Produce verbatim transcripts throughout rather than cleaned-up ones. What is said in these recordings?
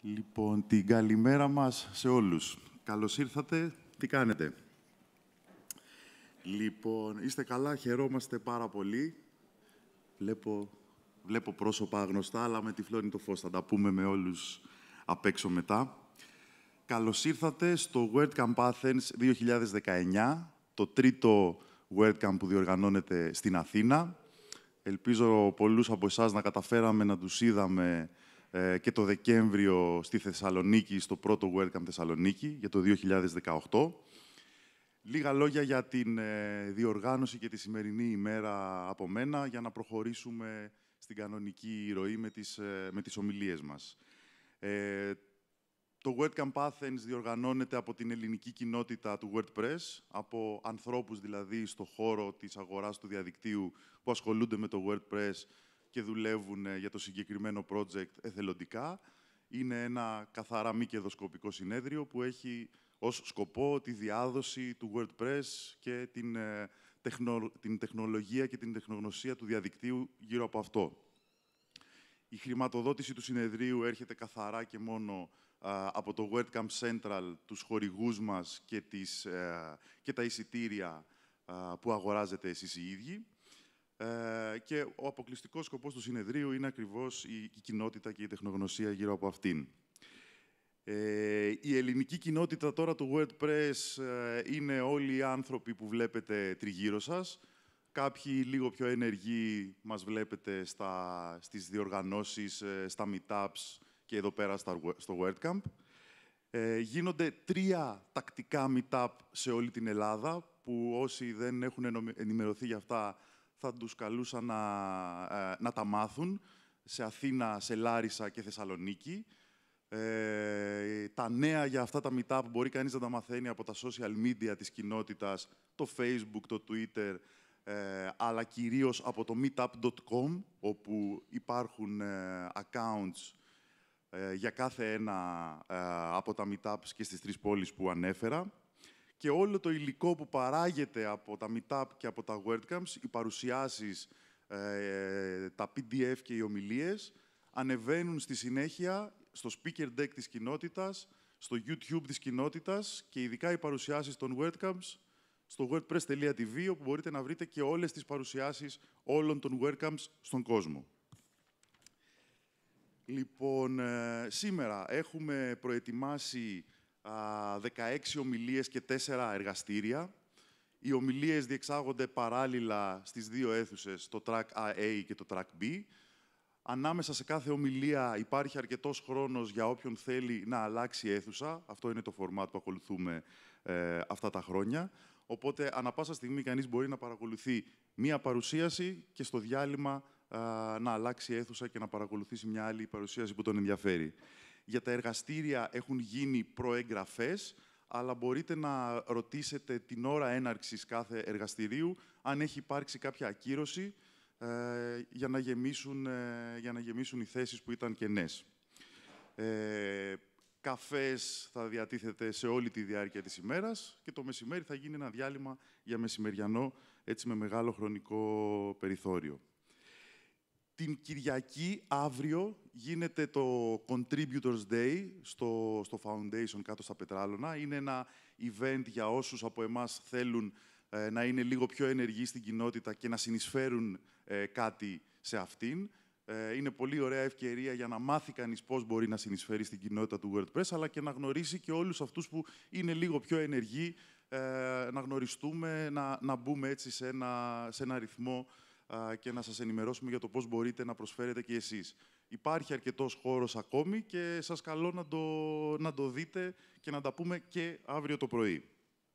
Λοιπόν, την καλημέρα μας σε όλους. Καλώς ήρθατε. Τι κάνετε? Λοιπόν, είστε καλά, χαιρόμαστε πάρα πολύ. Βλέπω, βλέπω πρόσωπα γνωστά, αλλά με τυφλώνει το φως. Θα τα πούμε με όλους απ' έξω μετά. Καλώς ήρθατε στο WordCamp Athens δύο χιλιάδες δεκαεννιά, το τρίτο WordCamp που διοργανώνεται στην Αθήνα. Ελπίζω πολλούς από εσάς να καταφέραμε να τους είδαμε ε, και το Δεκέμβριο στη Θεσσαλονίκη, στο πρώτο WordCamp Θεσσαλονίκη, για το δύο χιλιάδες δεκαοκτώ. Λίγα λόγια για την ε, διοργάνωση και τη σημερινή ημέρα από μένα, για να προχωρήσουμε στην κανονική ροή με τις, ε, με τις ομιλίες μας. Ε, Το WordCamp Athens διοργανώνεται από την ελληνική κοινότητα του WordPress, από ανθρώπους δηλαδή στο χώρο της αγοράς του διαδικτύου που ασχολούνται με το WordPress και δουλεύουν για το συγκεκριμένο project εθελοντικά. Είναι ένα καθαρά μη κερδοσκοπικό συνέδριο που έχει ως σκοπό τη διάδοση του WordPress και την, ε, τεχνο, την τεχνολογία και την τεχνογνωσία του διαδικτύου γύρω από αυτό. Η χρηματοδότηση του συνεδρίου έρχεται καθαρά και μόνο από το WordCamp Central, τους χορηγούς μας και, τις, και τα εισιτήρια που αγοράζετε εσείς οι ίδιοι. Και ο αποκλειστικός σκοπός του συνεδρίου είναι ακριβώς η, η κοινότητα και η τεχνογνωσία γύρω από αυτήν. Η ελληνική κοινότητα τώρα του WordPress είναι όλοι οι άνθρωποι που βλέπετε τριγύρω σας. Κάποιοι λίγο πιο ενεργοί μας βλέπετε στα, στις διοργανώσεις, στα meetups και εδώ πέρα στο WordCamp. Ε, γίνονται τρία τακτικά meetup σε όλη την Ελλάδα, που όσοι δεν έχουν ενημερωθεί για αυτά θα τους καλούσα να, ε, να τα μάθουν, σε Αθήνα, σε Λάρισα και Θεσσαλονίκη. Ε, τα νέα για αυτά τα meetup μπορεί κανείς να τα μαθαίνει από τα social media της κοινότητας, το Facebook, το Twitter, ε, αλλά κυρίως από το meetup τελεία com, όπου υπάρχουν ε, accounts για κάθε ένα ε, από τα meetups και στις τρεις πόλεις που ανέφερα. Και όλο το υλικό που παράγεται από τα meetup και από τα WordCamps, οι παρουσιάσεις, ε, τα πι ντι εφ και οι ομιλίες, ανεβαίνουν στη συνέχεια στο speaker deck της κοινότητας, στο YouTube της κοινότητας και ειδικά οι παρουσιάσεις των WordCamps στο wordpress τελεία τι βι, όπου μπορείτε να βρείτε και όλες τις παρουσιάσεις όλων των WordCamps στον κόσμο. Λοιπόν, ε, σήμερα έχουμε προετοιμάσει α, δεκαέξι ομιλίες και τέσσερα εργαστήρια. Οι ομιλίες διεξάγονται παράλληλα στις δύο αίθουσες, το Track A και το Track B. Ανάμεσα σε κάθε ομιλία υπάρχει αρκετός χρόνος για όποιον θέλει να αλλάξει αίθουσα. Αυτό είναι το format που ακολουθούμε ε, αυτά τα χρόνια. Οπότε, ανά πάσα στιγμή, κανείς μπορεί να παρακολουθεί μία παρουσίαση και στο διάλειμμα να αλλάξει αίθουσα και να παρακολουθήσει μια άλλη παρουσίαση που τον ενδιαφέρει. Για τα εργαστήρια έχουν γίνει προεγγραφές, αλλά μπορείτε να ρωτήσετε την ώρα έναρξης κάθε εργαστηρίου αν έχει υπάρξει κάποια ακύρωση ε, για, να γεμίσουν, ε, για να γεμίσουν οι θέσεις που ήταν κενές. Ε, καφές θα διατίθεται σε όλη τη διάρκεια της ημέρας και το μεσημέρι θα γίνει ένα διάλειμμα για μεσημεριανό, έτσι με μεγάλο χρονικό περιθώριο. Την Κυριακή, αύριο, γίνεται το Contributors Day στο, στο Foundation κάτω στα Πετράλωνα. Είναι ένα event για όσους από εμάς θέλουν ε, να είναι λίγο πιο ενεργοί στην κοινότητα και να συνεισφέρουν ε, κάτι σε αυτήν. Ε, είναι πολύ ωραία ευκαιρία για να μάθει κανείς πώς μπορεί να συνεισφέρει στην κοινότητα του WordPress, αλλά και να γνωρίσει και όλους αυτούς που είναι λίγο πιο ενεργοί, ε, να γνωριστούμε, να, να μπούμε έτσι σε ένα, σε ένα ρυθμό και να σας ενημερώσουμε για το πώς μπορείτε να προσφέρετε και εσείς. Υπάρχει αρκετός χώρος ακόμη και σας καλώ να το, να το δείτε και να τα πούμε και αύριο το πρωί.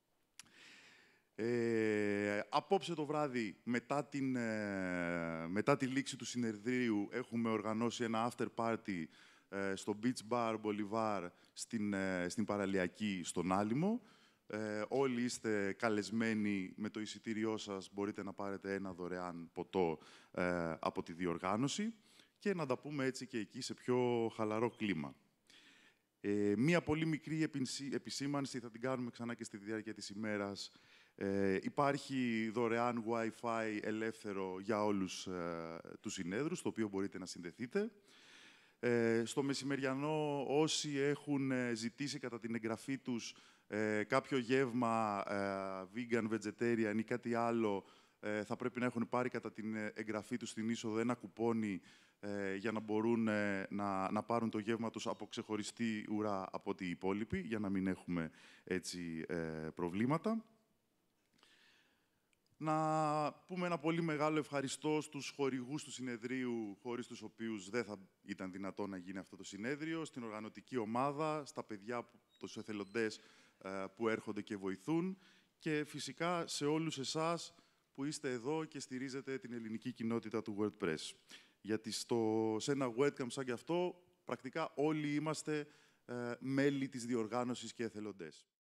Ε, απόψε το βράδυ, μετά, την, ε, μετά τη λήξη του συνεδρίου, έχουμε οργανώσει ένα after party ε, στο Beach Bar Bolivar στην, ε, στην Παραλιακή, στον Άλυμο. Ε, όλοι είστε καλεσμένοι με το εισιτήριό σας, μπορείτε να πάρετε ένα δωρεάν ποτό ε, από τη διοργάνωση και να τα πούμε έτσι και εκεί σε πιο χαλαρό κλίμα. Ε, μία πολύ μικρή επισήμανση, θα την κάνουμε ξανά και στη διάρκεια της ημέρας. Ε, υπάρχει δωρεάν Wi-Fi ελεύθερο για όλους ε, τους συνέδρους, το οποίο μπορείτε να συνδεθείτε. Ε, στο μεσημεριανό, όσοι έχουν ζητήσει κατά την εγγραφή τους ε, κάποιο γεύμα ε, vegan, vegetarian ή κάτι άλλο, ε, θα πρέπει να έχουν πάρει κατά την εγγραφή τους στην είσοδο ένα κουπόνι ε, για να μπορούν ε, να, να πάρουν το γεύμα τους από ξεχωριστή ουρά από την υπόλοιπη, για να μην έχουμε έτσι ε, προβλήματα. Να πούμε ένα πολύ μεγάλο ευχαριστώ στους χορηγούς του συνεδρίου, χωρίς τους οποίους δεν θα ήταν δυνατό να γίνει αυτό το συνέδριο, στην οργανωτική ομάδα, στα παιδιά, τους εθελοντές που έρχονται και βοηθούν και φυσικά σε όλους εσάς που είστε εδώ και στηρίζετε την ελληνική κοινότητα του WordPress. Γιατί στο, σε ένα webcam σαν και αυτό, πρακτικά όλοι είμαστε ε, μέλη της διοργάνωσης και εθελοντές.